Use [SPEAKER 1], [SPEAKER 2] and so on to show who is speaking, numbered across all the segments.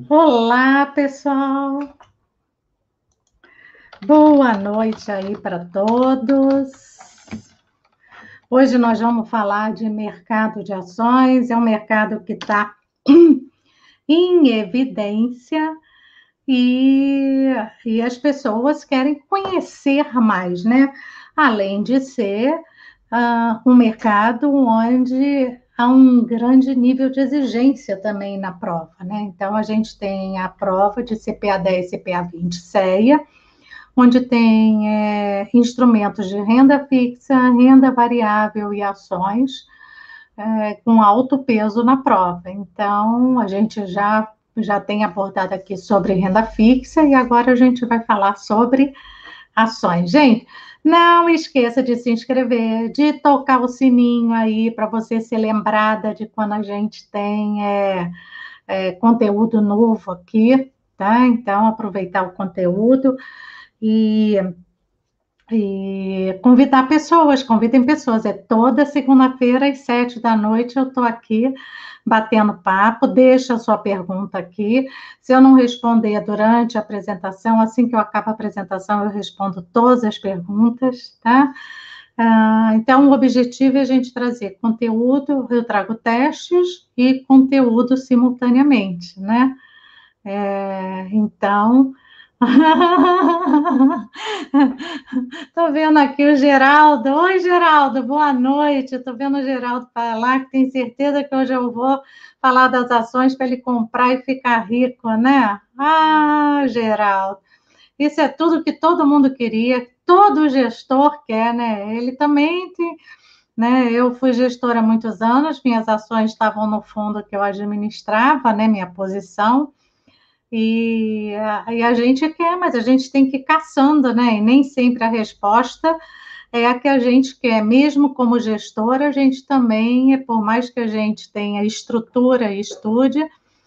[SPEAKER 1] Olá, pessoal. Boa noite aí para todos. Hoje nós vamos falar de mercado de ações. É um mercado que está em evidência e as pessoas querem conhecer mais, né? Além de ser um mercado onde há um grande nível de exigência também na prova, né? Então, a gente tem a prova de CPA 10, CPA 20, CEA, onde tem instrumentos de renda fixa, renda variável e ações com alto peso na prova. Então, a gente já tem abordado aqui sobre renda fixa e agora a gente vai falar sobre ações. Gente, não esqueça de se inscrever, de tocar o sininho aí para você ser lembrada de quando a gente tem conteúdo novo aqui, tá? Então, aproveitar o conteúdo e convidem pessoas. É toda segunda-feira às 7 da noite eu estou aqui batendo papo. Deixa a sua pergunta aqui. Se eu não responder durante a apresentação, assim que eu acabo a apresentação, eu respondo todas as perguntas, tá? Então, o objetivo é a gente trazer conteúdo, eu trago testes e conteúdo simultaneamente, né? Então, estou vendo aqui o Geraldo. Oi, Geraldo, boa noite. Estou vendo o Geraldo falar que tem certeza que hoje eu vou falar das ações para ele comprar e ficar rico, né? Ah, Geraldo, isso é tudo que todo mundo queria, todo gestor quer, né? Ele também tem, né? Eu fui gestora há muitos anos, minhas ações estavam no fundo que eu administrava, né? Minha posição. E a gente quer, mas a gente tem que ir caçando, né? E nem sempre a resposta é a que a gente quer. Mesmo como gestora, a gente também, por mais que a gente tenha estrutura e estude,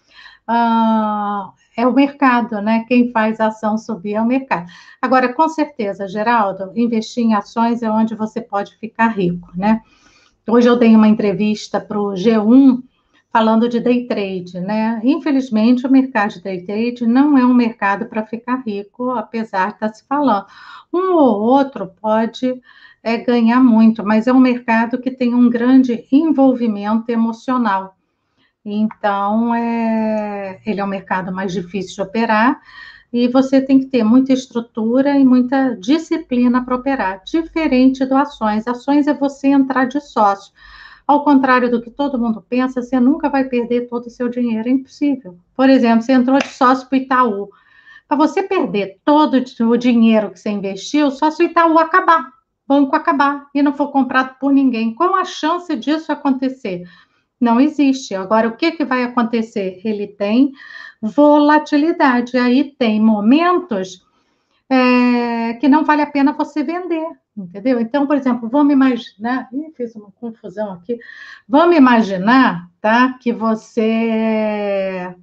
[SPEAKER 1] é o mercado, né? Quem faz a ação subir é o mercado. Agora, com certeza, Geraldo, investir em ações é onde você pode ficar rico, né? Hoje eu dei uma entrevista para o G1 falando de day trade, né? Infelizmente, o mercado de day trade não é um mercado para ficar rico, apesar de estar se falando. Um ou outro pode ganhar muito, mas é um mercado que tem um grande envolvimento emocional. Então, ele é um mercado mais difícil de operar e você tem que ter muita estrutura e muita disciplina para operar, diferente do ações. Ações é você entrar de sócio. Ao contrário do que todo mundo pensa, você nunca vai perder todo o seu dinheiro, é impossível. Por exemplo, você entrou de sócio para o Itaú. Para você perder todo o dinheiro que você investiu, só se o Itaú acabar, o banco acabar e não for comprado por ninguém. Qual a chance disso acontecer? Não existe. Agora, o que vai acontecer? Ele tem volatilidade. Aí tem momentos que não vale a pena você vender, entendeu? Então, por exemplo, vamos imaginar, fiz uma confusão aqui, vamos imaginar, tá, que você,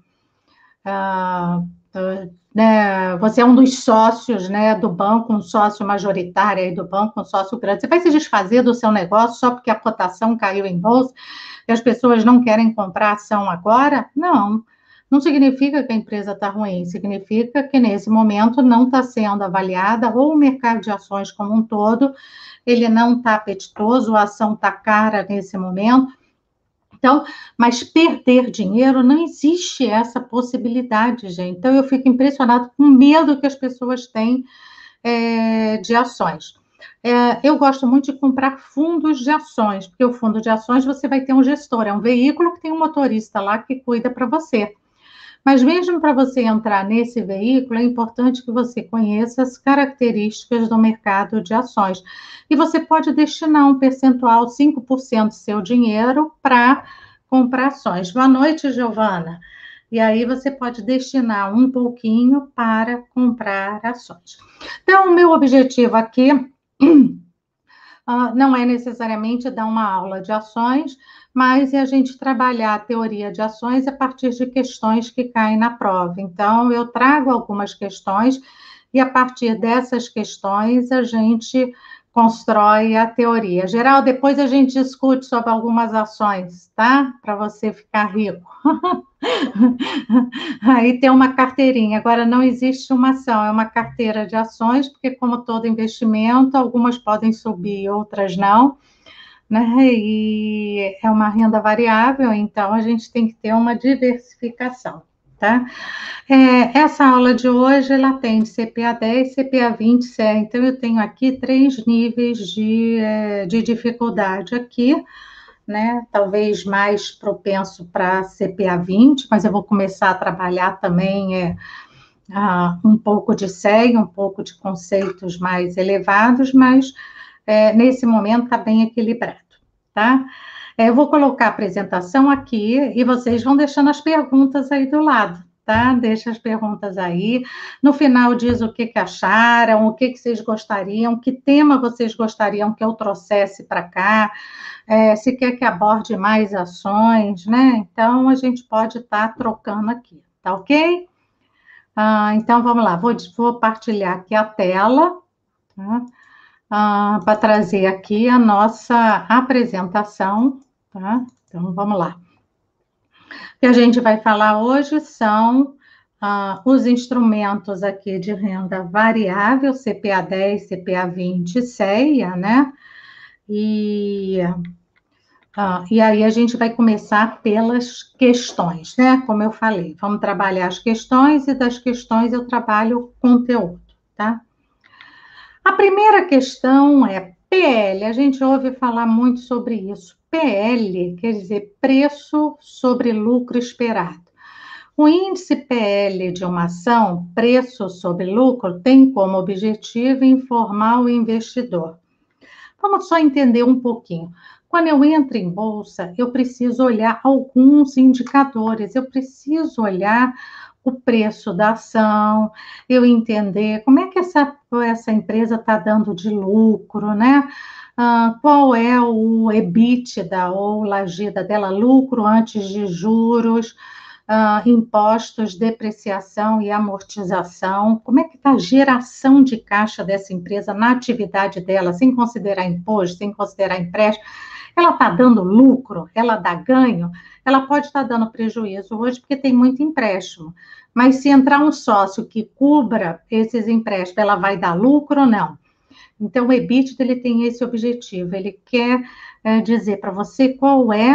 [SPEAKER 1] né, você é um dos sócios, né, do banco, um sócio majoritário aí do banco, um sócio grande, você vai se desfazer do seu negócio só porque a cotação caiu em bolsa e as pessoas não querem comprar ação agora? Não. Não significa que a empresa está ruim, significa que nesse momento não está sendo avaliada, ou o mercado de ações como um todo, ele não está apetitoso, a ação está cara nesse momento. Então, mas perder dinheiro, não existe essa possibilidade, gente. Então, eu fico impressionada com o medo que as pessoas têm de ações. Eu gosto muito de comprar fundos de ações, porque o fundo de ações você vai ter um gestor, é um veículo que tem um motorista lá que cuida para você. Mas mesmo para você entrar nesse veículo, é importante que você conheça as características do mercado de ações. E você pode destinar um percentual, 5% do seu dinheiro, para comprar ações. Boa noite, Giovana. E aí você pode destinar um pouquinho para comprar ações. Então, o meu objetivo aqui não é necessariamente dar uma aula de ações, mas é a gente trabalhar a teoria de ações a partir de questões que caem na prova. Então, eu trago algumas questões e a partir dessas questões a gente constrói a teoria. Geral, depois a gente discute sobre algumas ações, tá? Para você ficar rico. Aí tem uma carteirinha. Agora, não existe uma ação, é uma carteira de ações, porque, como todo investimento, algumas podem subir, outras não, né? E é uma renda variável, então a gente tem que ter uma diversificação, tá? Essa aula de hoje, ela tem CPA 10, CPA 20, CE. Então, eu tenho aqui 3 níveis de dificuldade aqui, né? Talvez mais propenso para CPA 20, mas eu vou começar a trabalhar também um pouco de CE, um pouco de conceitos mais elevados, mas nesse momento está bem equilibrado, tá? Eu vou colocar a apresentação aqui e vocês vão deixando as perguntas aí do lado, tá? Deixa as perguntas aí. No final diz o que acharam, o que vocês gostariam, que tema vocês gostariam que eu trouxesse para cá, se quer que aborde mais ações, né? Então, a gente pode estar trocando aqui, tá ok? Então, vamos lá. Vou partilhar aqui a tela, tá? Para trazer aqui a nossa apresentação, tá? Então, vamos lá. O que a gente vai falar hoje são os instrumentos aqui de renda variável, CPA 10, CPA 20, CEA, né? E aí a gente vai começar pelas questões, né? Como eu falei, vamos trabalhar as questões e das questões eu trabalho o conteúdo, tá? A primeira questão é PL. A gente ouve falar muito sobre isso. PL quer dizer preço sobre lucro esperado. O índice PL de uma ação, preço sobre lucro, tem como objetivo informar o investidor. Vamos só entender um pouquinho. Quando eu entro em bolsa, eu preciso olhar alguns indicadores, eu preciso olhar o preço da ação, eu entender como é que essa empresa está dando de lucro, né? Qual é o EBITDA ou lagida dela, lucro antes de juros, impostos, depreciação e amortização, como é que está a geração de caixa dessa empresa na atividade dela, sem considerar imposto, sem considerar empréstimo, ela está dando lucro, ela dá ganho, ela pode estar dando prejuízo hoje porque tem muito empréstimo, mas se entrar um sócio que cubra esses empréstimos, ela vai dar lucro ou não? Então, o EBITDA, ele tem esse objetivo, ele quer dizer para você qual é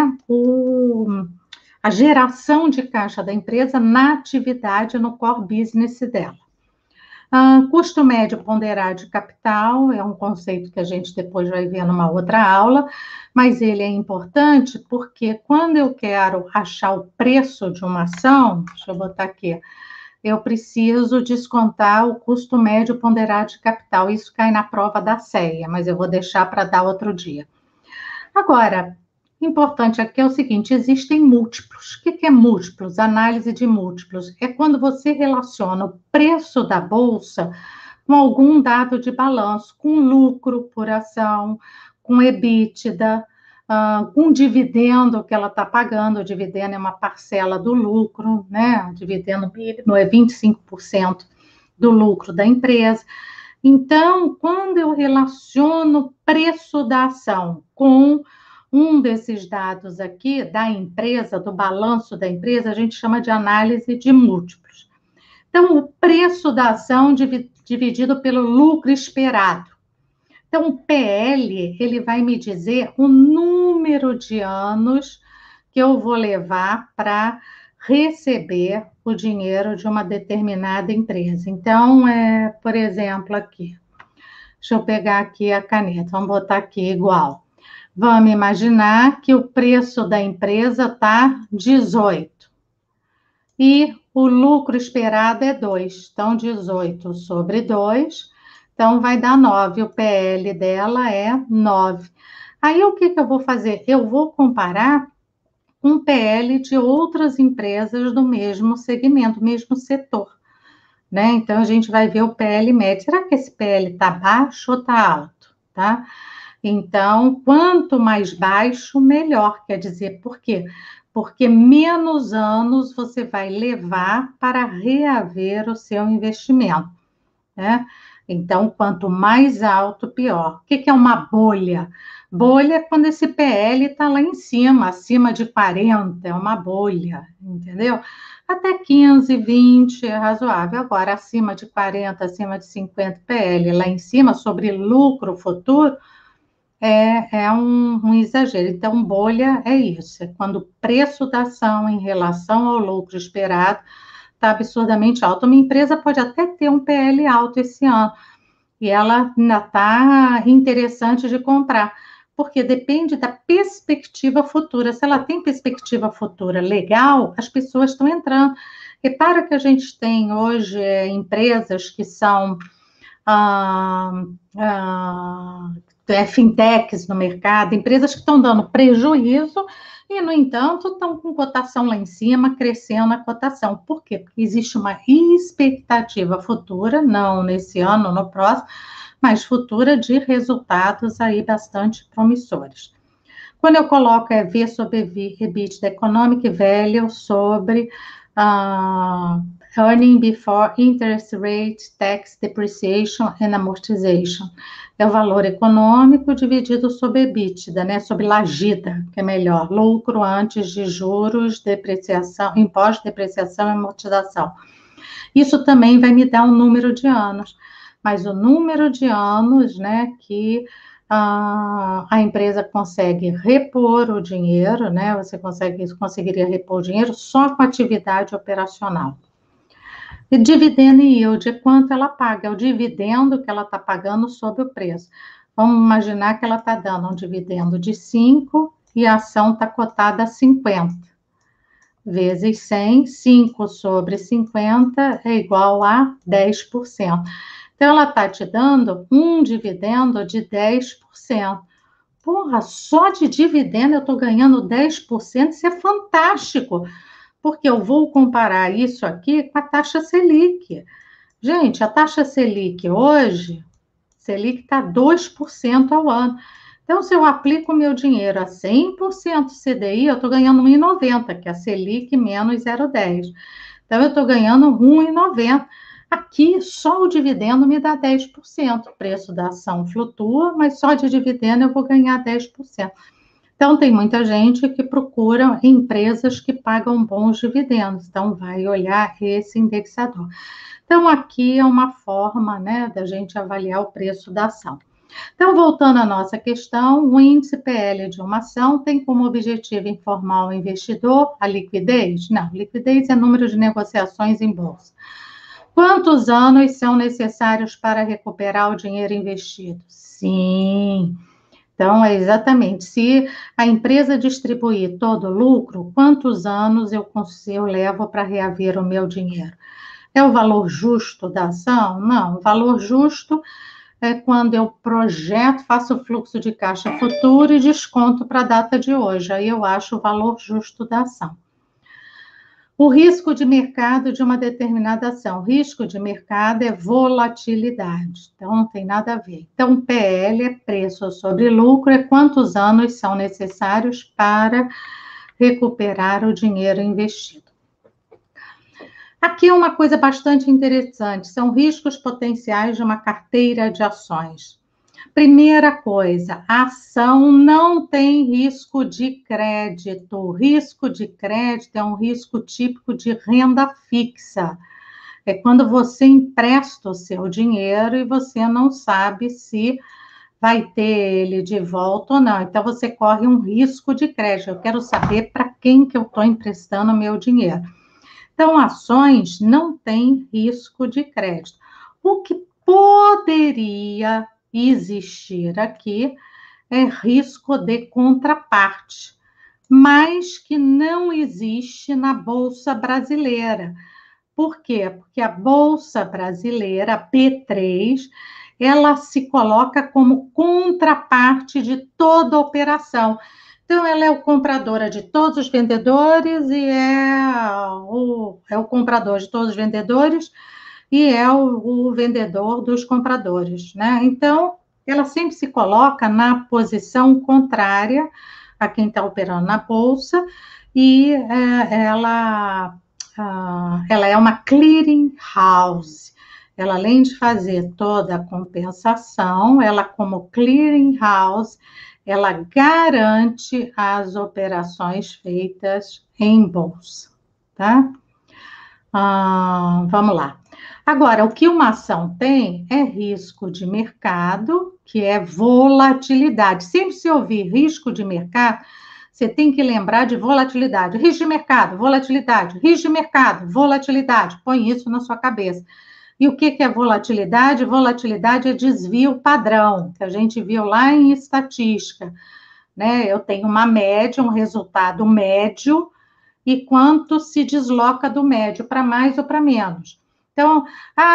[SPEAKER 1] a geração de caixa da empresa na atividade, no core business dela. Custo médio ponderado de capital é um conceito que a gente depois vai ver numa outra aula, mas ele é importante porque quando eu quero achar o preço de uma ação, deixa eu botar aqui, eu preciso descontar o custo médio ponderado de capital. Isso cai na prova da CEA, mas eu vou deixar para dar outro dia. Agora, importante aqui é o seguinte, existem múltiplos. O que é múltiplos? Análise de múltiplos. É quando você relaciona o preço da bolsa com algum dado de balanço, com lucro por ação, com EBITDA, com dividendo que ela está pagando. O dividendo é uma parcela do lucro, né? O dividendo mínimo é 25% do lucro da empresa. Então, quando eu relaciono o preço da ação com um desses dados aqui da empresa, do balanço da empresa, a gente chama de análise de múltiplos. Então, o preço da ação dividido pelo lucro esperado. Então, o PL, ele vai me dizer o número de anos que eu vou levar para receber o dinheiro de uma determinada empresa. Então, por exemplo, aqui, deixa eu pegar aqui a caneta, vamos botar aqui igual. Vamos imaginar que o preço da empresa está 18 e o lucro esperado é 2. Então, 18 sobre 2, então vai dar 9. O PL dela é 9. Aí, o que eu vou fazer? Eu vou comparar com o PL de outras empresas do mesmo segmento, mesmo setor, né? Então, a gente vai ver o PL médio. Será que esse PL está baixo ou está alto, tá? Então, quanto mais baixo, melhor. Quer dizer, por quê? Porque menos anos você vai levar para reaver o seu investimento, né? Então, quanto mais alto, pior. O que é uma bolha? Bolha é quando esse PL está lá em cima, acima de 40, é uma bolha, entendeu? Até 15, 20 é razoável. Agora, acima de 40, acima de 50 PL, lá em cima, sobre lucro futuro, é um exagero. Então, bolha é isso, é quando o preço da ação em relação ao lucro esperado está absurdamente alto. Uma empresa pode até ter um PL alto esse ano, e ela ainda está interessante de comprar, porque depende da perspectiva futura. Se ela tem perspectiva futura legal, as pessoas estão entrando. Repara que a gente tem hoje empresas que são ah, ah, fintechs no mercado, empresas que estão dando prejuízo e, no entanto, estão com cotação lá em cima, crescendo a cotação. Por quê? Porque existe uma expectativa futura, não nesse ano, no próximo, mas futura de resultados aí bastante promissores. Quando eu coloco V sobre EBITDA Economic Value sobre Earning Before Interest Rate, Tax Depreciation and Amortization. É o valor econômico dividido sobre EBITDA, né? Sobre lagida, que é melhor. Lucro antes de juros, depreciação, imposto, depreciação e amortização. Isso também vai me dar um número de anos, mas o número de anos, né, que a empresa consegue repor o dinheiro, né, você conseguiria repor o dinheiro só com atividade operacional. E dividend yield é quanto ela paga, é o dividendo que ela está pagando sobre o preço. Vamos imaginar que ela está dando um dividendo de 5 e a ação está cotada a 50. Vezes 100, 5 sobre 50 é igual a 10%. Então, ela está te dando um dividendo de 10%. Porra, só de dividendo eu estou ganhando 10%, isso é fantástico, porque eu vou comparar isso aqui com a taxa Selic. Gente, a taxa Selic hoje, Selic está 2% ao ano. Então, se eu aplico o meu dinheiro a 100% CDI, eu estou ganhando 1,90, que é a Selic menos 0,10. Então, eu estou ganhando 1,90. Aqui, só o dividendo me dá 10%. O preço da ação flutua, mas só de dividendo eu vou ganhar 10%. Então, tem muita gente que procura empresas que pagam bons dividendos. Então, vai olhar esse indexador. Então, aqui é uma forma, né, da gente avaliar o preço da ação. Então, voltando à nossa questão, o índice PL de uma ação tem como objetivo informar o investidor a liquidez? Não, liquidez é número de negociações em bolsa. Quantos anos são necessários para recuperar o dinheiro investido? Sim. Então, é exatamente, se a empresa distribuir todo o lucro, quantos anos eu levo para reaver o meu dinheiro? É o valor justo da ação? Não, o valor justo é quando eu projeto, faço o fluxo de caixa futuro e desconto para a data de hoje. Aí eu acho o valor justo da ação. O risco de mercado de uma determinada ação. O risco de mercado é volatilidade, então não tem nada a ver. Então, PL é preço sobre lucro, é quantos anos são necessários para recuperar o dinheiro investido. Aqui é uma coisa bastante interessante, são riscos potenciais de uma carteira de ações. Primeira coisa, a ação não tem risco de crédito. O risco de crédito é um risco típico de renda fixa. É quando você empresta o seu dinheiro e você não sabe se vai ter ele de volta ou não. Então, você corre um risco de crédito. Eu quero saber para quem que eu estou emprestando o meu dinheiro. Então, ações não têm risco de crédito. O que poderia existir aqui é risco de contraparte, mas que não existe na Bolsa Brasileira. Por quê? Porque a Bolsa Brasileira, a B3, ela se coloca como contraparte de toda operação. Então, ela é o compradora de todos os vendedores e é o comprador de todos os vendedores e é o vendedor dos compradores, né? Então, ela sempre se coloca na posição contrária a quem está operando na bolsa e ela é uma clearing house. ela, além de fazer toda a compensação, ela, como clearing house, ela garante as operações feitas em bolsa, tá? Vamos lá. Agora, o que uma ação tem é risco de mercado, que é volatilidade. Sempre se ouvir risco de mercado, você tem que lembrar de volatilidade. Risco de mercado, volatilidade. Risco de mercado, volatilidade. Põe isso na sua cabeça. E o que é volatilidade? Volatilidade é desvio padrão, que a gente viu lá em estatística, né? Eu tenho uma média, um resultado médio, e quanto se desloca do médio para mais ou para menos. Então,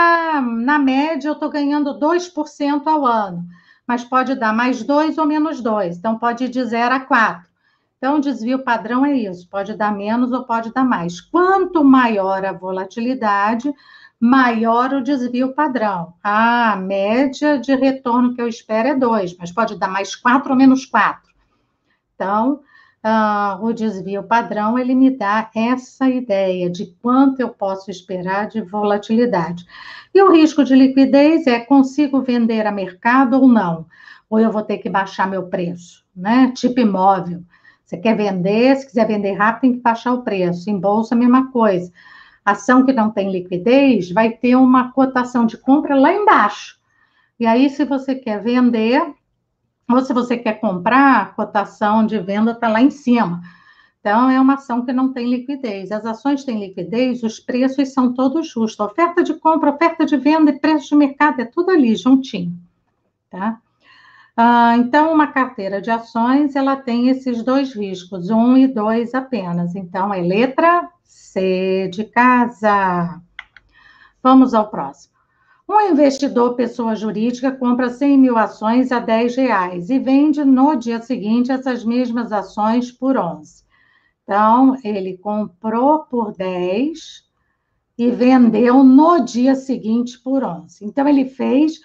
[SPEAKER 1] na média eu estou ganhando 2% ao ano, mas pode dar mais 2 ou menos 2, então pode ir de 0 a 4. Então, o desvio padrão é isso, pode dar menos ou pode dar mais. Quanto maior a volatilidade, maior o desvio padrão. A média de retorno que eu espero é 2, mas pode dar mais 4 ou menos 4. Então, o desvio padrão, ele me dá essa ideia de quanto eu posso esperar de volatilidade. E o risco de liquidez é, consigo vender a mercado ou não? Ou eu vou ter que baixar meu preço, né? Tipo imóvel. Você quer vender, se quiser vender rápido, tem que baixar o preço. Em bolsa, a mesma coisa. Ação que não tem liquidez vai ter uma cotação de compra lá embaixo. E aí, se você quer vender, ou se você quer comprar, a cotação de venda está lá em cima. Então, é uma ação que não tem liquidez. As ações têm liquidez, os preços são todos justos. Oferta de compra, oferta de venda e preço de mercado, é tudo ali, juntinho. Tá? Então, uma carteira de ações, ela tem esses dois riscos, 1 e 2 apenas. Então, é letra C de casa. Vamos ao próximo. Um investidor, pessoa jurídica, compra 100 mil ações a R$10 e vende no dia seguinte essas mesmas ações por 11. Então, ele comprou por 10 e vendeu no dia seguinte por 11. Então, ele fez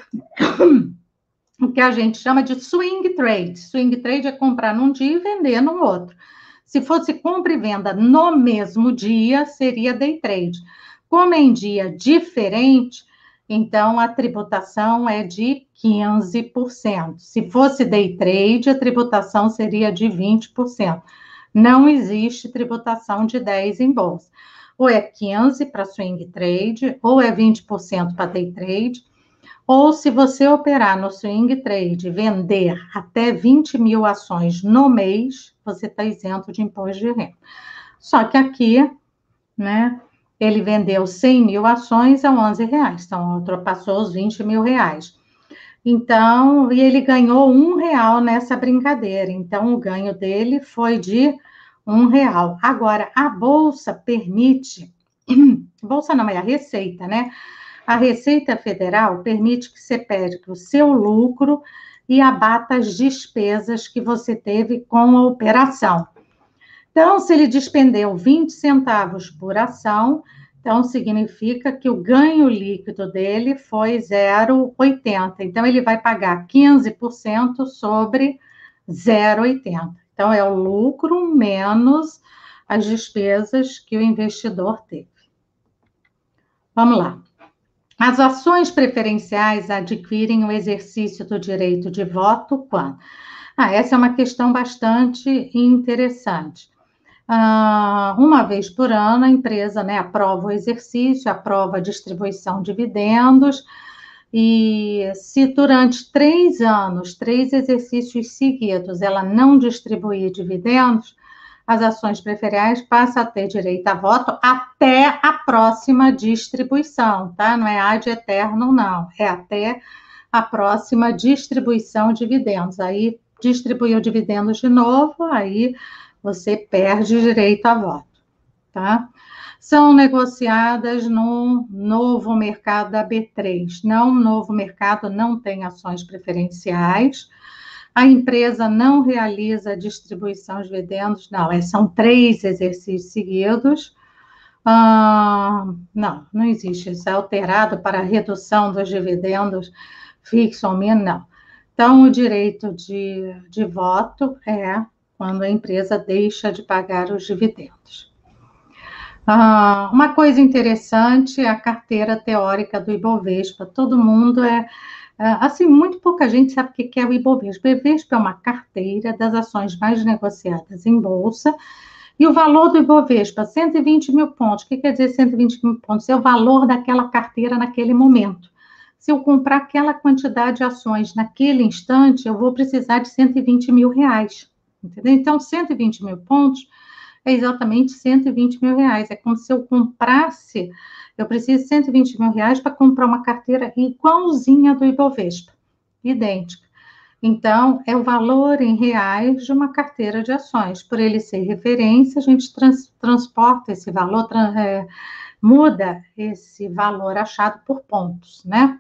[SPEAKER 1] o que a gente chama de swing trade. Swing trade é comprar num dia e vender no outro. Se fosse compra e venda no mesmo dia, seria day trade. Como é em dia diferente, então a tributação é de 15%. Se fosse day trade, a tributação seria de 20%. Não existe tributação de 10% em bolsa. Ou é 15% para swing trade, ou é 20% para day trade, ou se você operar no swing trade, vender até 20 mil ações no mês, você está isento de imposto de renda. Só que aqui, né, ele vendeu 100 mil ações a R$11, então ultrapassou os 20 mil reais. Então, e ele ganhou R$1 nessa brincadeira, então o ganho dele foi de R$1. Agora, a Bolsa permite, Bolsa não, é a Receita, né? A Receita Federal permite que você pegue o seu lucro e abata as despesas que você teve com a operação. Então, se ele despendeu 20 centavos por ação, então significa que o ganho líquido dele foi 0,80. Então, ele vai pagar 15% sobre 0,80. Então, é o lucro menos as despesas que o investidor teve. Vamos lá. As ações preferenciais adquirem o exercício do direito de voto quando? Essa é uma questão bastante interessante. Uma vez por ano, a empresa, né, aprova o exercício, aprova a distribuição de dividendos, e se durante 3 anos, 3 exercícios seguidos, ela não distribuir dividendos, as ações preferenciais passam a ter direito a voto até a próxima distribuição, tá? Não é ad eterno, não. É até a próxima distribuição de dividendos. Aí, distribuiu dividendos de novo, aí você perde o direito a voto, tá? São negociadas no novo mercado da B3. Não, novo mercado não tem ações preferenciais. A empresa não realiza a distribuição de dividendos, não, são 3 exercícios seguidos. Não existe isso, é alterado para a redução dos dividendos fixo ou mínimo, não. Então, o direito de voto é quando a empresa deixa de pagar os dividendos. Uma coisa interessante é a carteira teórica do Ibovespa. Todo mundo assim, muito pouca gente sabe o que é o Ibovespa. O Ibovespa é uma carteira das ações mais negociadas em bolsa. E o valor do Ibovespa, 120 mil pontos. O que quer dizer 120 mil pontos? É o valor daquela carteira naquele momento. Se eu comprar aquela quantidade de ações naquele instante, eu vou precisar de 120 mil reais. Entendeu? Então, 120 mil pontos é exatamente 120 mil reais. É como se eu comprasse, eu preciso de 120 mil reais para comprar uma carteira igualzinha do Ibovespa, idêntica. Então, é o valor em reais de uma carteira de ações. Por ele ser referência, a gente transporta esse valor, muda esse valor achado por pontos, né?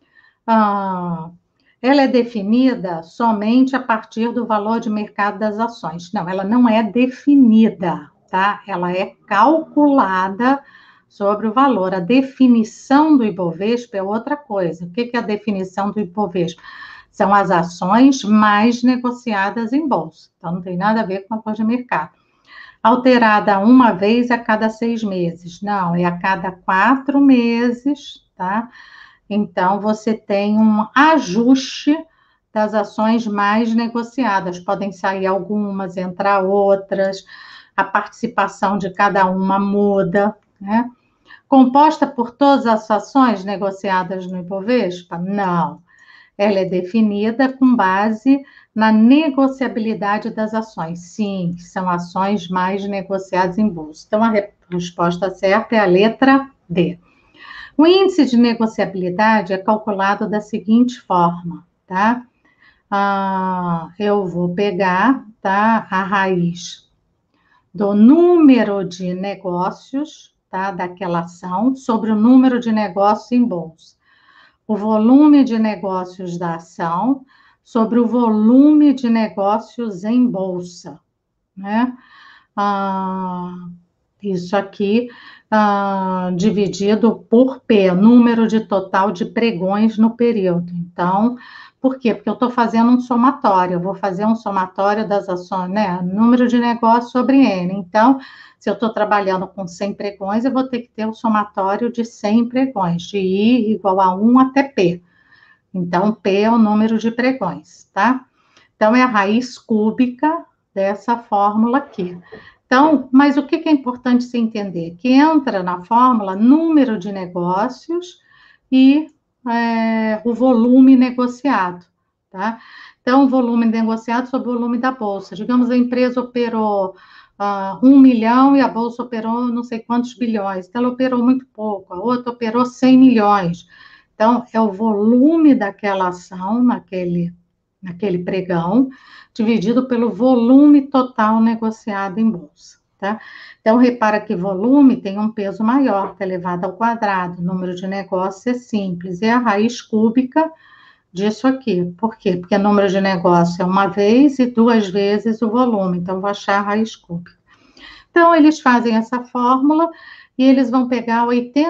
[SPEAKER 1] Ela é definida somente a partir do valor de mercado das ações. Não, ela não é definida, tá? Ela é calculada sobre o valor. A definição do Ibovespa é outra coisa. O que é a definição do Ibovespa? São as ações mais negociadas em bolsa. Então, não tem nada a ver com a valor de mercado. Alterada uma vez a cada 6 meses. Não, é a cada 4 meses, tá? Então, você tem um ajuste das ações mais negociadas. Podem sair algumas, entrar outras, a participação de cada uma muda, né? Composta por todas as ações negociadas no Ibovespa? Não. Ela é definida com base na negociabilidade das ações. Sim, são ações mais negociadas em bolsa. Então, a resposta certa é a letra D. O índice de negociabilidade é calculado da seguinte forma, tá? Eu vou pegar, tá, a raiz do número de negócios, tá, daquela ação, sobre o número de negócios em bolsa. O volume de negócios da ação sobre o volume de negócios em bolsa, né? Isso aqui dividido por P, número de total de pregões no período. Então, por quê? Porque eu estou fazendo um somatório, eu vou fazer um somatório das ações, né? Número de negócios sobre N. Então, se eu estou trabalhando com 100 pregões, eu vou ter que ter o somatório de 100 pregões, de I igual a 1 até P. Então, P é o número de pregões, tá? Então, é a raiz cúbica dessa fórmula aqui. Então, mas o que é importante se entender? Que entra na fórmula número de negócios e o volume negociado, tá? Então, o volume negociado sobre o volume da bolsa. Digamos, a empresa operou 1 milhão e a bolsa operou não sei quantos bilhões. Então, ela operou muito pouco, a outra operou 100 milhões. Então, é o volume daquela ação naquele pregão, dividido pelo volume total negociado em bolsa, tá? Então, repara que volume tem um peso maior, que é elevado ao quadrado, o número de negócios é simples, é a raiz cúbica disso aqui. Por quê? Porque o número de negócios é uma vez e 2 vezes o volume, então, vou achar a raiz cúbica. Então, eles fazem essa fórmula e eles vão pegar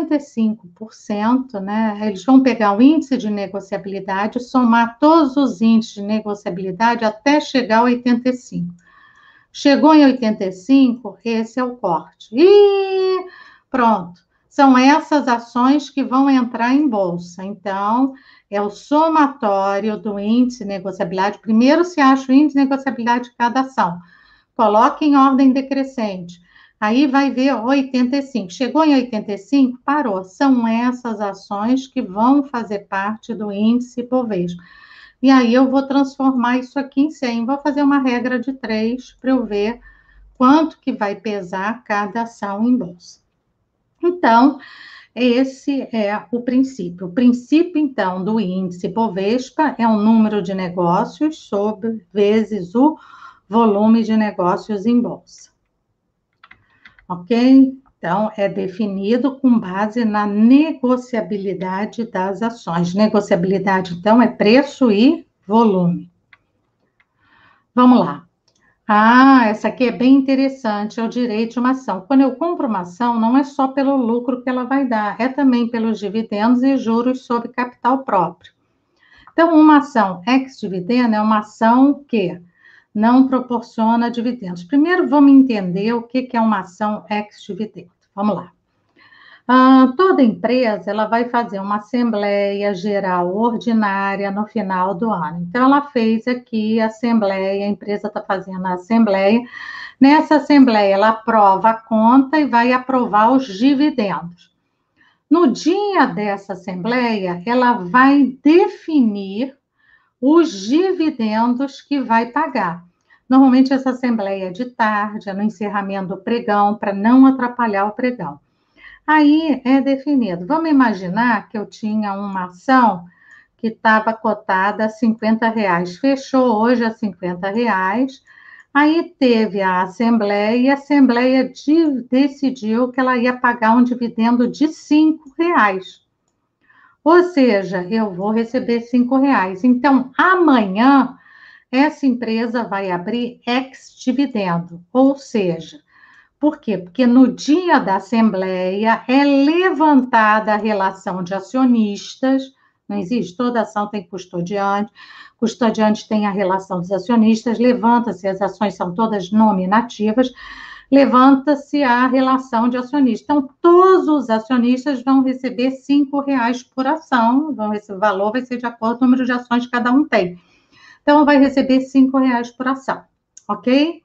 [SPEAKER 1] 85%, né? Eles vão pegar o índice de negociabilidade, somar todos os índices de negociabilidade até chegar a 85. Chegou em 85, esse é o corte. E pronto. São essas ações que vão entrar em bolsa. Então, é o somatório do índice de negociabilidade. Primeiro se acha o índice de negociabilidade de cada ação. Coloque em ordem decrescente. Aí vai ver 85. Chegou em 85, parou. São essas ações que vão fazer parte do índice Bovespa. E aí eu vou transformar isso aqui em 100. Vou fazer uma regra de 3 para eu ver quanto que vai pesar cada ação em bolsa. Então, esse é o princípio. O princípio, então, do índice Bovespa é o número de negócios sobre vezes o volume de negócios em bolsa. Ok? Então, é definido com base na negociabilidade das ações. Negociabilidade, então, é preço e volume. Vamos lá. Essa aqui é bem interessante, é o direito de uma ação. Quando eu compro uma ação, não é só pelo lucro que ela vai dar, é também pelos dividendos e juros sobre capital próprio. Então, uma ação ex-dividendo é uma ação que não proporciona dividendos. Primeiro, vamos entender o que é uma ação ex-dividendo. Vamos lá. Toda empresa ela vai fazer uma assembleia geral ordinária no final do ano. Então, ela fez aqui a assembleia, a empresa está fazendo a assembleia. Nessa assembleia, ela aprova a conta e vai aprovar os dividendos. No dia dessa assembleia, ela vai definir os dividendos que vai pagar. Normalmente, essa assembleia é de tarde, é no encerramento do pregão, para não atrapalhar o pregão. Aí é definido. Vamos imaginar que eu tinha uma ação que estava cotada a R$ 50, fechou hoje a R$ 50. Aí teve a assembleia e a assembleia decidiu que ela ia pagar um dividendo de R$ 5. Ou seja, eu vou receber R$ 5. Então, amanhã, essa empresa vai abrir ex-dividendo, ou seja, por quê? Porque no dia da assembleia é levantada a relação de acionistas, não existe, toda ação tem custodiante tem a relação dos acionistas, levanta-se, as ações são todas nominativas, levanta-se a relação de acionistas. Então, todos os acionistas vão receber R$ 5 por ação, esse valor vai ser de acordo com o número de ações que cada um tem. Então, vai receber R$ 5 por ação, ok?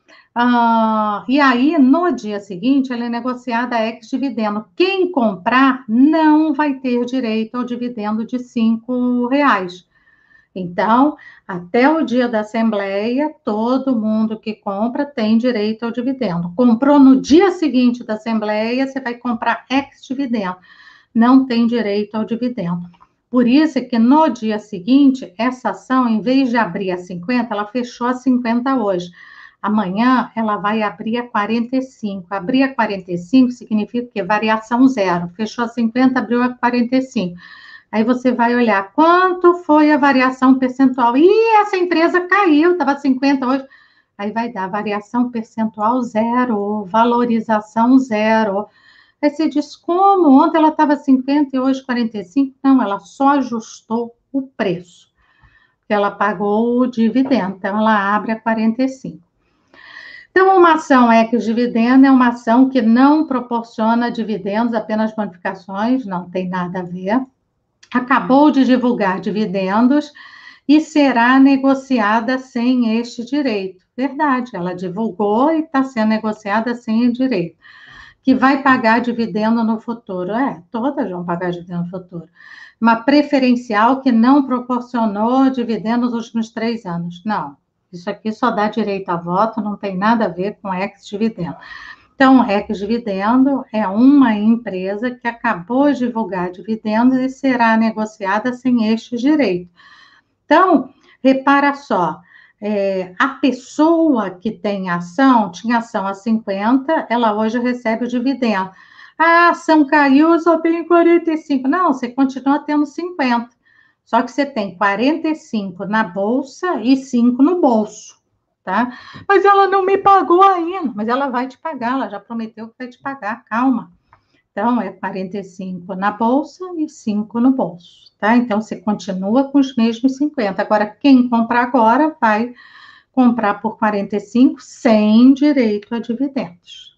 [SPEAKER 1] E aí, no dia seguinte, ela é negociada ex-dividendo. Quem comprar não vai ter direito ao dividendo de R$ 5. Então, até o dia da assembleia, todo mundo que compra tem direito ao dividendo. Comprou no dia seguinte da assembleia, você vai comprar ex-dividendo. Não tem direito ao dividendo. Por isso é que no dia seguinte, essa ação, em vez de abrir a 50, ela fechou a 50 hoje. Amanhã ela vai abrir a 45. Abrir a 45 significa que variação zero. Fechou a 50, abriu a 45. Aí você vai olhar quanto foi a variação percentual. Ih, essa empresa caiu, estava 50 hoje. Aí vai dar variação percentual zero, valorização zero. Aí você diz, como? Ontem ela estava 50 e hoje 45? Não, ela só ajustou o preço. Ela pagou o dividendo, então ela abre a 45. Então, uma ação ex-dividendo é uma ação que não proporciona dividendos, apenas bonificações, não tem nada a ver. Acabou de divulgar dividendos e será negociada sem este direito. Verdade, ela divulgou e está sendo negociada sem o direito. Que vai pagar dividendo no futuro. Todas vão pagar dividendo no futuro. Uma preferencial que não proporcionou dividendo nos últimos 3 anos. Não. Isso aqui só dá direito a voto, não tem nada a ver com ex-dividendo. Então, ex-dividendo é uma empresa que acabou de divulgar dividendos e será negociada sem este direito. Então, repara só, a pessoa que tem ação, tinha ação a 50, ela hoje recebe o dividendo. A ação caiu, eu só tenho 45. Não, você continua tendo 50. Só que você tem 45 na bolsa e 5 no bolso, tá? Mas ela não me pagou ainda. Mas ela vai te pagar, ela já prometeu que vai te pagar, calma. Então, é 45 na bolsa e 5 no bolso, tá? Então, você continua com os mesmos 50. Agora, quem comprar agora vai comprar por 45 sem direito a dividendos.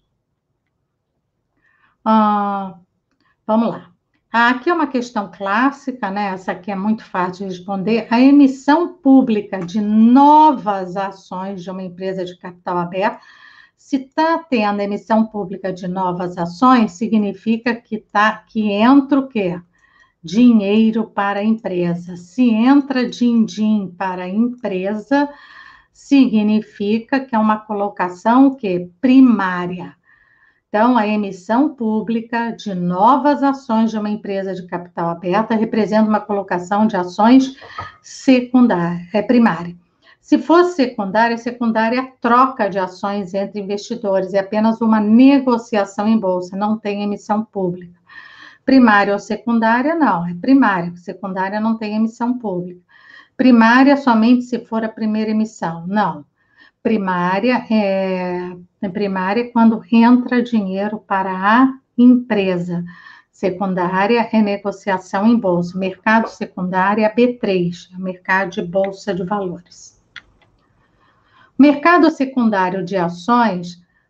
[SPEAKER 1] Vamos lá. Aqui é uma questão clássica, né? Essa aqui é muito fácil de responder. A emissão pública de novas ações de uma empresa de capital aberto, se está tendo emissão pública de novas ações, significa que entra o quê? Dinheiro para a empresa. Se entra din-din para a empresa, significa que é uma colocação que primária. Então, a emissão pública de novas ações de uma empresa de capital aberta representa uma colocação de ações primária. Se fosse secundária é a troca de ações entre investidores, é apenas uma negociação em bolsa, não tem emissão pública. Primária ou secundária, não, é primária, secundária não tem emissão pública. Primária somente se for a primeira emissão, não. Primária é quando entra dinheiro para a empresa. Secundária é negociação em bolsa. Mercado secundário é B3, é mercado de bolsa de valores. Mercado secundário de ações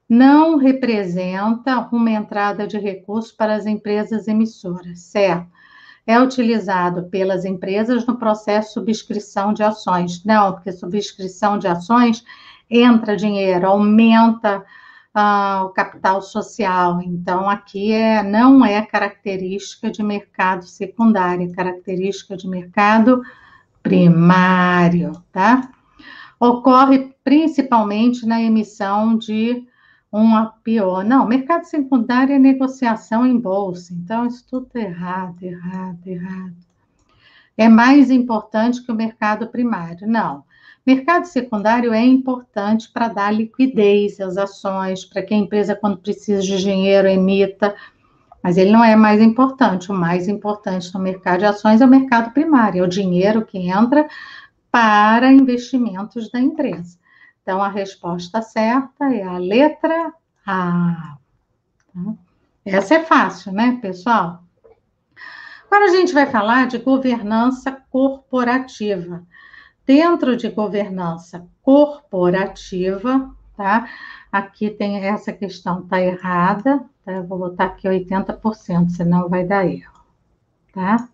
[SPEAKER 1] não representa uma entrada de recursos para as empresas emissoras, certo? É utilizado pelas empresas no processo de subscrição de ações. Não, porque subscrição de ações entra dinheiro, aumenta o capital social. Então, aqui não é característica de mercado secundário, é característica de mercado primário, tá? Ocorre principalmente na emissão de um IPO. Não, mercado secundário é negociação em bolsa. Então, isso tudo é errado, errado, errado. É mais importante que o mercado primário. Não. Mercado secundário é importante para dar liquidez às ações, para que a empresa, quando precisa de dinheiro, emita, mas ele não é mais importante. O mais importante no mercado de ações é o mercado primário, é o dinheiro que entra para investimentos da empresa. Então, a resposta certa é a letra A. Essa é fácil, né, pessoal? Agora a gente vai falar de governança corporativa. Dentro de governança corporativa, tá? Aqui tem essa questão, tá errada, tá? Eu vou botar aqui 80%, senão vai dar erro, tá?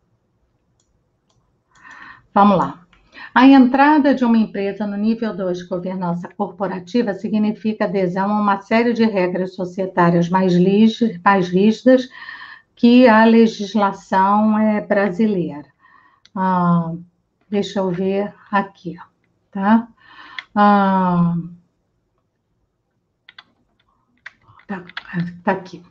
[SPEAKER 1] Vamos lá. A entrada de uma empresa no nível 2 de governança corporativa significa adesão a uma série de regras societárias mais rígidas que a legislação brasileira. Deixa eu ver aqui, tá? Tá aqui.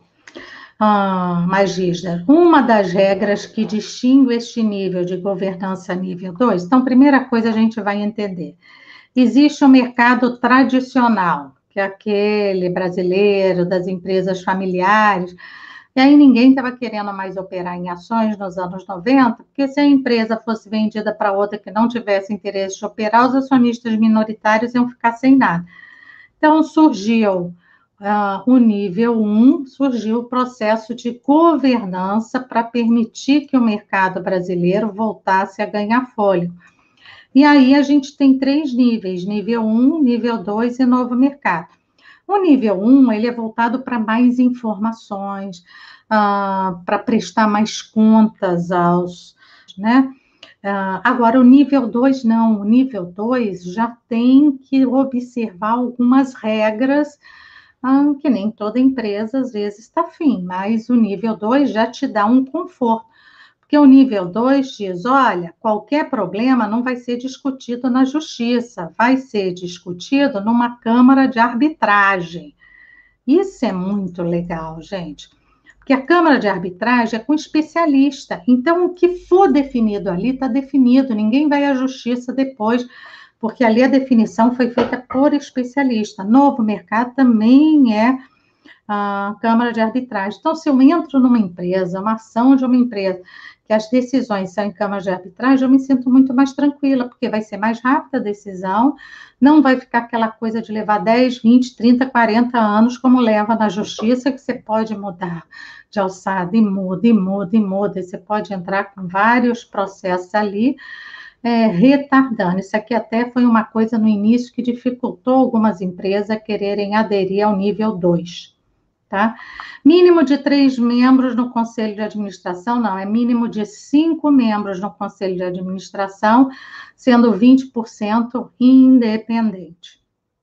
[SPEAKER 1] Mais rígida. Uma das regras que distingue este nível de governança nível 2, então, primeira coisa a gente vai entender. Existe o mercado tradicional, que é aquele brasileiro, das empresas familiares, e aí ninguém estava querendo mais operar em ações nos anos 90, porque se a empresa fosse vendida para outra que não tivesse interesse de operar, os acionistas minoritários iam ficar sem nada. Então, surgiu o nível 1, surgiu o processo de governança para permitir que o mercado brasileiro voltasse a ganhar fôlego. E aí a gente tem 3 níveis, nível 1, nível 2 e novo mercado. O nível 1, ele é voltado para mais informações, para prestar mais contas aos, né? Agora, o nível 2 não, o nível 2 já tem que observar algumas regras que nem toda empresa às vezes está afim, mas o nível 2 já te dá um conforto, porque o nível 2 diz, olha, qualquer problema não vai ser discutido na justiça, vai ser discutido numa câmara de arbitragem. Isso é muito legal, gente, porque a câmara de arbitragem é com especialista, então o que for definido ali está definido, ninguém vai à justiça depois, porque ali a definição foi feita por especialista. Novo mercado também é a Câmara de Arbitragem. Então, se eu entro numa empresa, uma ação de uma empresa, que as decisões são em Câmara de Arbitragem, eu me sinto muito mais tranquila, porque vai ser mais rápida a decisão, não vai ficar aquela coisa de levar 10, 20, 30, 40 anos, como leva na justiça, que você pode mudar de alçada e muda, e muda, e muda, e você pode entrar com vários processos ali, retardando. Isso aqui até foi uma coisa no início que dificultou algumas empresas a quererem aderir ao nível 2, tá? Mínimo de 3 membros no conselho de administração, não, é mínimo de 5 membros no conselho de administração, sendo 20% independente.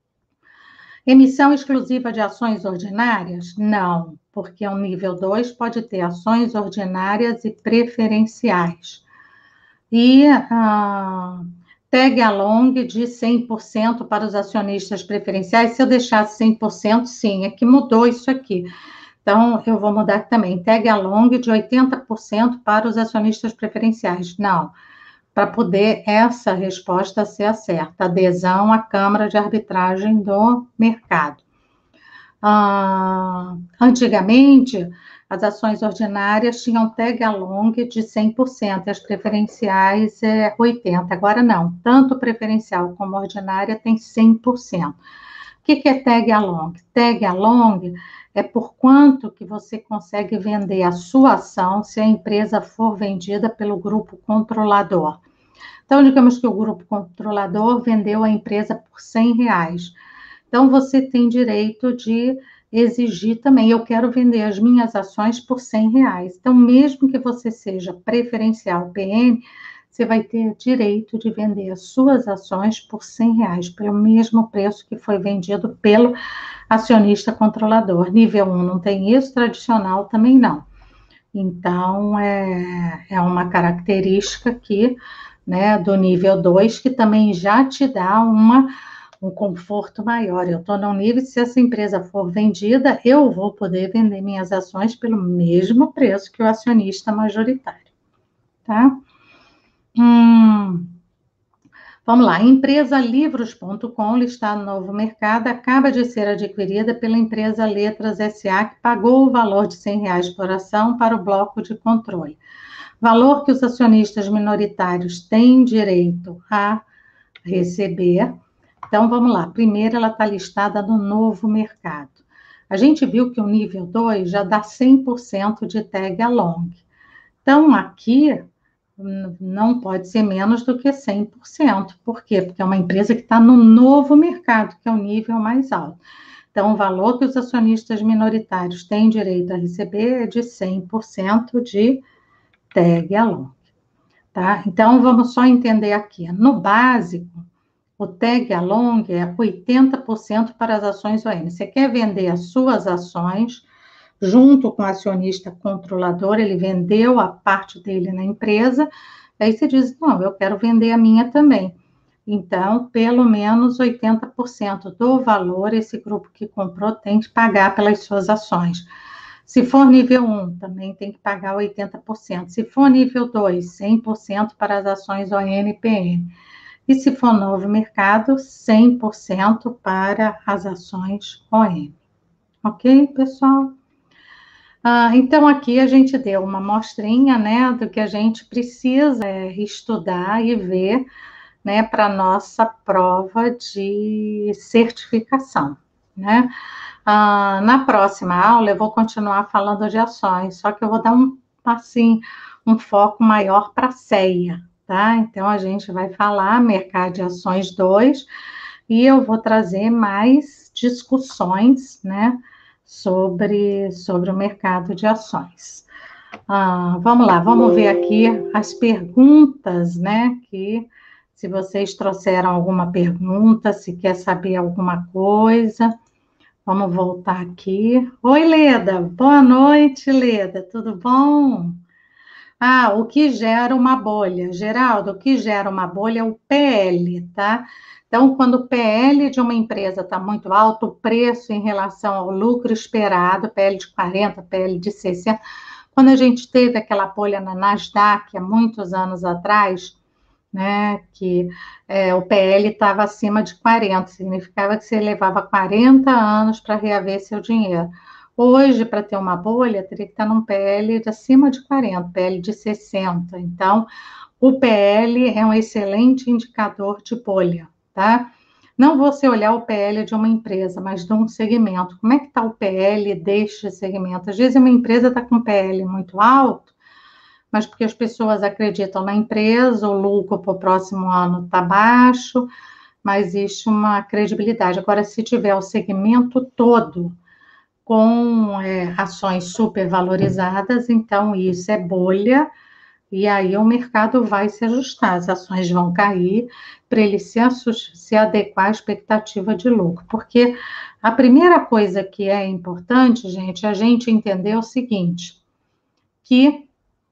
[SPEAKER 1] Emissão exclusiva de ações ordinárias? Não, porque o nível 2 pode ter ações ordinárias e preferenciais. E tag along de 100% para os acionistas preferenciais. Se eu deixasse 100%, sim, é que mudou isso aqui. Então, eu vou mudar também. Tag along de 80% para os acionistas preferenciais. Não, para poder essa resposta ser a certa. Adesão à Câmara de Arbitragem do Mercado. Antigamente, as ações ordinárias tinham tag along de 100%, as preferenciais 80%. Agora não, tanto preferencial como ordinária tem 100%. O que é tag along? Tag along é por quanto que você consegue vender a sua ação se a empresa for vendida pelo grupo controlador. Então, digamos que o grupo controlador vendeu a empresa por R$100. Então, você tem direito de exigir também. Eu quero vender as minhas ações por R$ 100. Então, mesmo que você seja preferencial PN, você vai ter direito de vender as suas ações por R$ 100, pelo mesmo preço que foi vendido pelo acionista controlador. Nível 1 não tem isso, tradicional também não. Então, é uma característica aqui, né, do nível 2, que também já te dá um conforto maior. Eu estou num nível, se essa empresa for vendida, eu vou poder vender minhas ações pelo mesmo preço que o acionista majoritário, tá? Vamos lá, empresalivros.com, listada no Novo Mercado, acaba de ser adquirida pela empresa Letras S.A., que pagou o valor de R$ 100 por ação para o bloco de controle. Valor que os acionistas minoritários têm direito a receber. Então, vamos lá. Primeiro, ela está listada no Novo Mercado. A gente viu que o nível 2 já dá 100% de tag along. Então, aqui não pode ser menos do que 100%. Por quê? Porque é uma empresa que está no Novo Mercado, que é o nível mais alto. Então, o valor que os acionistas minoritários têm direito a receber é de 100% de tag along, tá? Então, vamos só entender aqui. No básico, o tag along é 80% para as ações ON. Você quer vender as suas ações junto com o acionista controlador, ele vendeu a parte dele na empresa, aí você diz, não, eu quero vender a minha também. Então, pelo menos 80% do valor esse grupo que comprou tem que pagar pelas suas ações. Se for nível 1, também tem que pagar 80%. Se for nível 2, 100% para as ações ON-PN. E se for novo mercado, 100% para as ações ON. Ok, pessoal? Então, aqui a gente deu uma amostrinha, né, do que a gente precisa estudar e ver, né, para a nossa prova de certificação, né? Na próxima aula eu vou continuar falando de ações, só que eu vou dar um foco maior para a CEA, tá? Então, a gente vai falar mercado de ações 2 e eu vou trazer mais discussões, né, sobre o mercado de ações. Vamos lá, vamos ver aqui as perguntas, né, que se vocês trouxeram alguma pergunta, se quer saber alguma coisa, vamos voltar aqui. Oi, Leda, boa noite, Leda, tudo bom? O que gera uma bolha? Geraldo, o que gera uma bolha é o PL, tá? Então, quando o PL de uma empresa está muito alto, o preço em relação ao lucro esperado, PL de 40, PL de 60, quando a gente teve aquela bolha na Nasdaq há muitos anos atrás, né, que o PL estava acima de 40, significava que você levava 40 anos para reaver seu dinheiro. Hoje, para ter uma bolha, teria que estar num PL de acima de 40, PL de 60. Então, o PL é um excelente indicador de bolha, tá? Não você olhar o PL de uma empresa, mas de um segmento. Como é que está o PL deste segmento? Às vezes uma empresa está com PL muito alto, mas porque as pessoas acreditam na empresa, o lucro para o próximo ano está baixo, mas existe uma credibilidade. Agora, se tiver o segmento todo com ações supervalorizadas, então isso é bolha, e aí o mercado vai se ajustar, as ações vão cair para ele se adequar à expectativa de lucro. Porque a primeira coisa que é importante, gente, é a gente entender o seguinte, que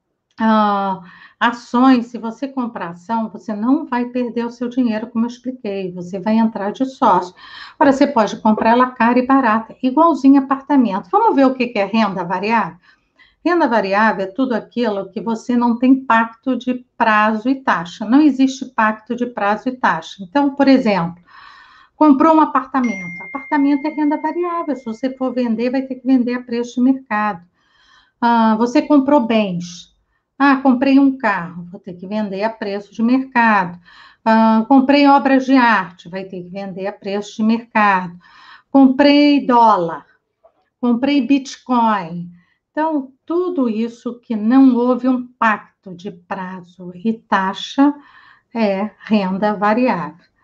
[SPEAKER 1] ações, se você comprar ação, você não vai perder o seu dinheiro, como eu expliquei, você vai entrar de sócio. Agora, você pode comprar ela cara e barata, igualzinho apartamento. Vamos ver o que é renda variável? Renda variável é tudo aquilo que você não tem pacto de prazo e taxa. Não existe pacto de prazo e taxa. Então, por exemplo, comprou um apartamento. Apartamento é renda variável. Se você for vender, vai ter que vender a preço de mercado. Você comprou bens. Comprei um carro, vou ter que vender a preço de mercado. Comprei obras de arte, vai ter que vender a preço de mercado. Comprei dólar, comprei Bitcoin. Então, tudo isso que não houve um pacto de prazo e taxa é renda variável.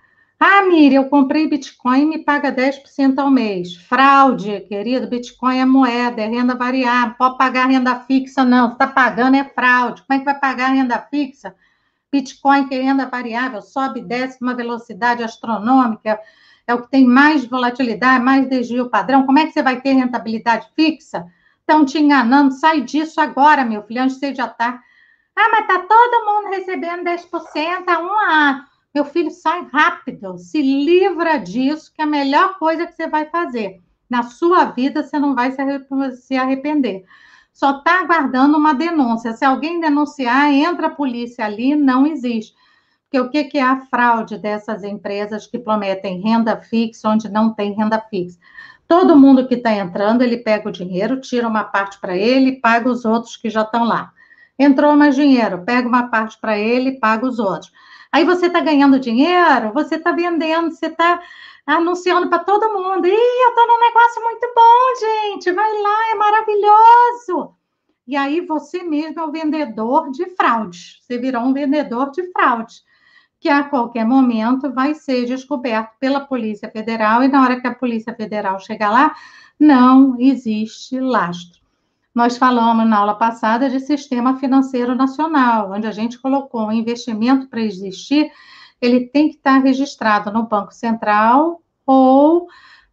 [SPEAKER 1] Ah, Miriam, eu comprei Bitcoin e me paga 10% ao mês. Fraude, querido, Bitcoin é moeda, é renda variável, pode pagar renda fixa, não. Você está pagando é fraude. Como é que vai pagar renda fixa? Bitcoin, que é renda variável, sobe e desce com uma velocidade astronômica, é o que tem mais volatilidade, mais desvio padrão. Como é que você vai ter rentabilidade fixa? Estão te enganando, sai disso agora, meu filho, antes de você já está. Ah, mas está todo mundo recebendo 10% há um ano. Meu filho, sai rápido, se livra disso, que é a melhor coisa que você vai fazer. Na sua vida, você não vai se arrepender. Só está aguardando uma denúncia. Se alguém denunciar, entra a polícia ali, não existe. Porque o que é a fraude dessas empresas que prometem renda fixa, onde não tem renda fixa? Todo mundo que está entrando, ele pega o dinheiro, tira uma parte para ele e paga os outros que já estão lá. Entrou mais dinheiro, pega uma parte para ele e paga os outros. Aí você está ganhando dinheiro, você está vendendo, você está anunciando para todo mundo. Ih, eu estou num negócio muito bom, gente, vai lá, é maravilhoso. E aí você mesmo é o vendedor de fraudes. Você virou um vendedor de fraudes, que a qualquer momento vai ser descoberto pela Polícia Federal, e na hora que a Polícia Federal chegar lá, não existe lastro. Nós falamos na aula passada de sistema financeiro nacional, onde a gente colocou o investimento para existir, ele tem que estar registrado no Banco Central ou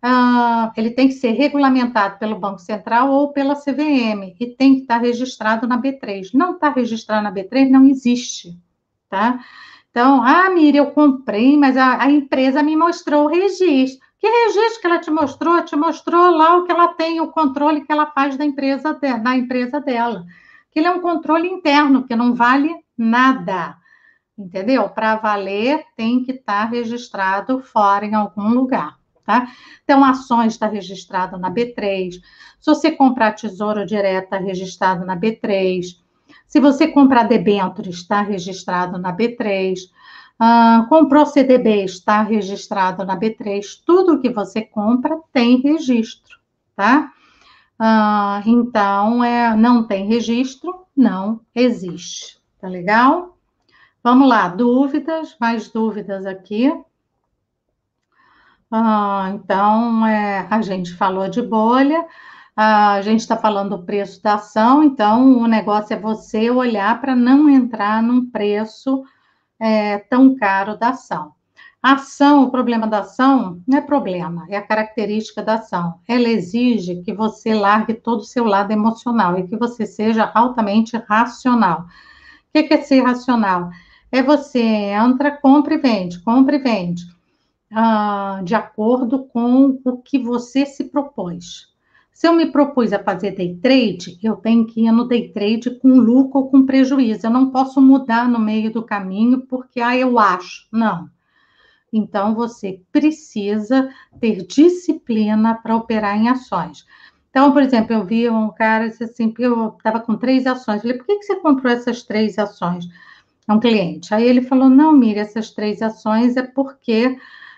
[SPEAKER 1] ele tem que ser regulamentado pelo Banco Central ou pela CVM e tem que estar registrado na B3. Não está registrado na B3, não existe, tá? Então, Miriam, eu comprei, mas a empresa me mostrou o registro. Que registro que ela te mostrou? Te mostrou lá o que ela tem, o controle que ela faz da empresa dela. Que ele é um controle interno, que não vale nada. Entendeu? Para valer, tem que estar registrado fora em algum lugar. Tá? Então, ações está registrado na B3. Se você comprar tesouro direto, está registrado na B3. Se você comprar debêntures, está registrado na B3. Comprou CDB, está registrado na B3. Tudo que você compra tem registro, tá? Então, não tem registro, não existe. Tá legal? Vamos lá, dúvidas, mais dúvidas aqui. Então, a gente falou de bolha, a gente está falando do preço da ação, então o negócio é você olhar para não entrar num preço tão caro da ação. A ação, o problema da ação não é problema, é a característica da ação. Ela exige que você largue todo o seu lado emocional e que você seja altamente racional. O que é ser racional? É você entra, compra e vende, de acordo com o que você se propôs. Se eu me propus a fazer day trade, eu tenho que ir no day trade com lucro ou com prejuízo. Eu não posso mudar no meio do caminho porque, eu acho. Não. Então, você precisa ter disciplina para operar em ações. Então, por exemplo, eu vi um cara disse assim, eu estava com 3 ações. Eu falei, por que você comprou essas 3 ações? É um cliente. Aí ele falou, não, Miriam, essas 3 ações é porque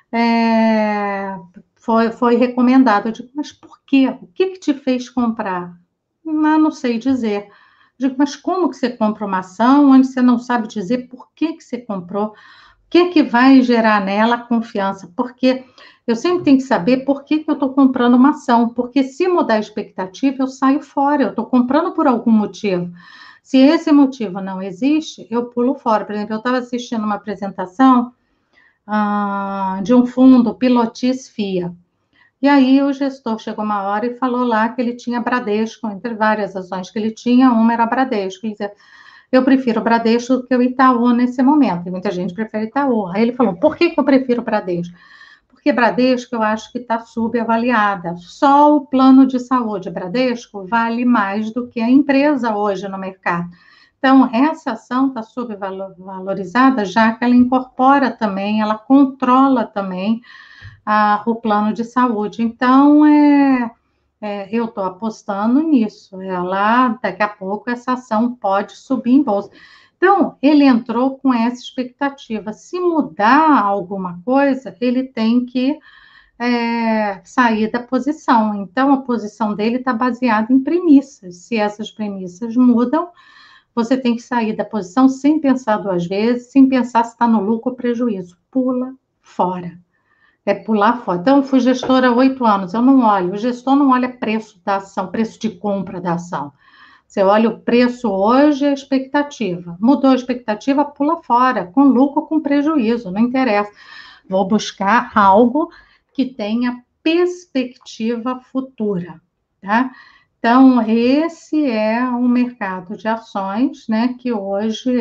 [SPEAKER 1] foi recomendado. Eu digo, mas por quê? O que te fez comprar? Não sei dizer. Eu digo, mas como que você compra uma ação onde você não sabe dizer por que você comprou? O que vai gerar nela confiança? Porque eu sempre tenho que saber por que eu estou comprando uma ação. Porque se mudar a expectativa, eu saio fora. Eu estou comprando por algum motivo. Se esse motivo não existe, eu pulo fora. Por exemplo, eu estava assistindo uma apresentação de um fundo Pilotis FIA. E aí o gestor chegou uma hora e falou lá que ele tinha Bradesco, entre várias ações que ele tinha, uma era Bradesco. Ele dizia, eu prefiro o Bradesco do que o Itaú nesse momento. E muita gente prefere Itaú. Aí ele falou, por que eu prefiro o Bradesco? Porque Bradesco eu acho que está subavaliada. Só o plano de saúde Bradesco vale mais do que a empresa hoje no mercado. Então, essa ação está subvalorizada, já que ela incorpora também, ela controla também o plano de saúde. Então, eu estou apostando nisso. Daqui a pouco, essa ação pode subir em bolsa. Então, ele entrou com essa expectativa. Se mudar alguma coisa, ele tem que sair da posição. Então, a posição dele está baseada em premissas. Se essas premissas mudam, você tem que sair da posição sem pensar 2 vezes, sem pensar se está no lucro ou prejuízo. Pula fora. É pular fora. Então, eu fui gestora há 8 anos, eu não olho. O gestor não olha preço da ação, preço de compra da ação. Você olha o preço hoje, a expectativa. Mudou a expectativa, pula fora, com lucro ou com prejuízo, não interessa. Vou buscar algo que tenha perspectiva futura, tá? Então, esse é um mercado de ações, né, que hoje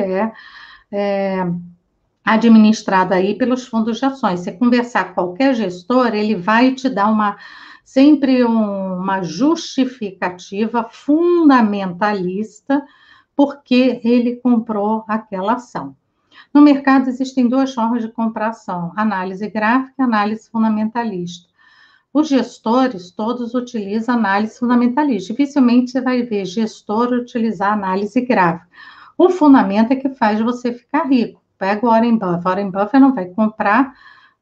[SPEAKER 1] é administrado aí pelos fundos de ações. Você conversar com qualquer gestor, ele vai te dar sempre uma justificativa fundamentalista porque ele comprou aquela ação. No mercado existem duas formas de comprar ação: análise gráfica e análise fundamentalista. Os gestores todos utilizam análise fundamentalista. Dificilmente você vai ver gestor utilizar análise gráfica. O fundamento é que faz você ficar rico. Pega o Warren Buffett. Warren Buffett não vai comprar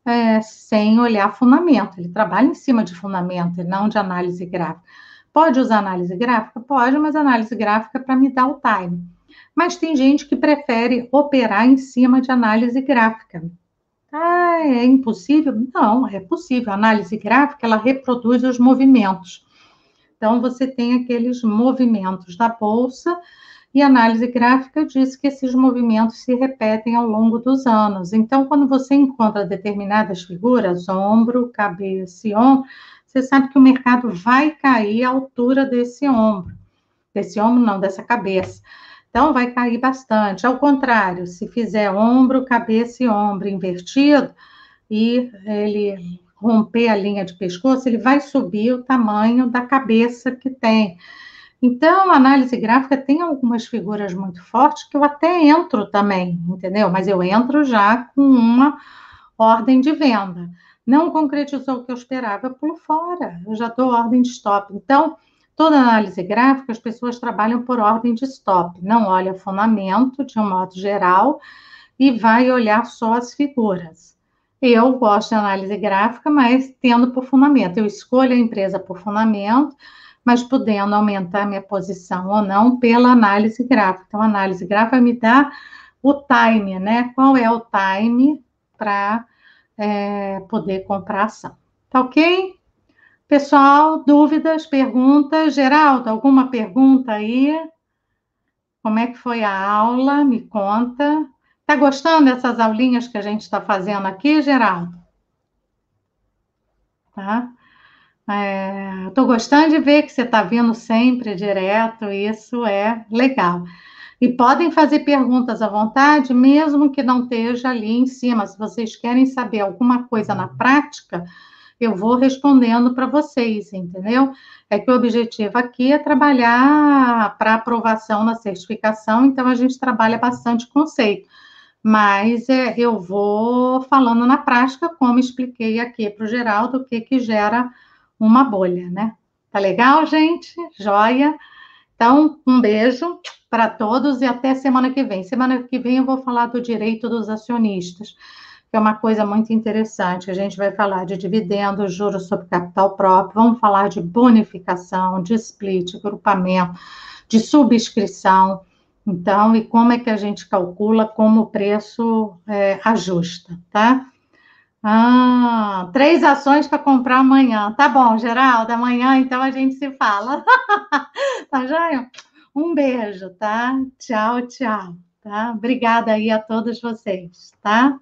[SPEAKER 1] sem olhar fundamento. Ele trabalha em cima de fundamento e não de análise gráfica. Pode usar análise gráfica? Pode, mas análise gráfica é para me dar o time. Mas tem gente que prefere operar em cima de análise gráfica. Ah, é impossível? Não, é possível. A análise gráfica, ela reproduz os movimentos. Então, você tem aqueles movimentos da bolsa e a análise gráfica diz que esses movimentos se repetem ao longo dos anos. Então, quando você encontra determinadas figuras, ombro, cabeça e ombro, você sabe que o mercado vai cair à altura desse ombro. Desse ombro, não, dessa cabeça. Então, vai cair bastante. Ao contrário, se fizer ombro, cabeça e ombro invertido, e ele romper a linha de pescoço, ele vai subir o tamanho da cabeça que tem. Então, a análise gráfica tem algumas figuras muito fortes que eu até entro também, entendeu? Mas eu entro já com uma ordem de venda. Não concretizou o que eu esperava, eu pulo fora, eu já dou ordem de stop. Então, toda análise gráfica, as pessoas trabalham por ordem de stop, não olha fundamento de um modo geral e vai olhar só as figuras. Eu gosto de análise gráfica, mas tendo por fundamento. Eu escolho a empresa por fundamento, mas podendo aumentar minha posição ou não pela análise gráfica. Então, a análise gráfica me dá o time, né? Qual é o time para poder comprar ação. Tá ok? Pessoal, dúvidas, perguntas? Geraldo, alguma pergunta aí? Como é que foi a aula? Me conta. Tá gostando dessas aulinhas que a gente está fazendo aqui, Geraldo? Tá? Estou gostando de ver que você está vindo sempre direto, isso é legal. E podem fazer perguntas à vontade, mesmo que não esteja ali em cima. Se vocês querem saber alguma coisa na prática, eu vou respondendo para vocês, entendeu? É que o objetivo aqui é trabalhar para aprovação na certificação, então a gente trabalha bastante conceito. Mas eu vou falando na prática, como expliquei aqui para o Geraldo, o que gera uma bolha, né? Tá legal, gente? Joia? Então, um beijo para todos e até semana que vem. Semana que vem eu vou falar do direito dos acionistas, que é uma coisa muito interessante. A gente vai falar de dividendos, juros sobre capital próprio, vamos falar de bonificação, de split, agrupamento, de subscrição. Então, e como é que a gente calcula como o preço ajusta, tá? 3 ações para comprar amanhã. Tá bom, Geraldo, amanhã então a gente se fala. Tá joia? Um beijo, tá? Tchau, tchau, tá? Obrigada aí a todos vocês, tá?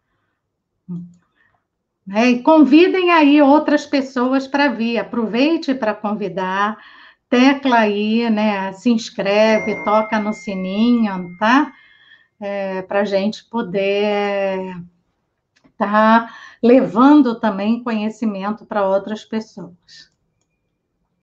[SPEAKER 1] E convidem aí outras pessoas para vir. Aproveite para convidar. Tecla aí, né? Se inscreve, toca no sininho, tá? Para a gente poder estar levando também conhecimento para outras pessoas.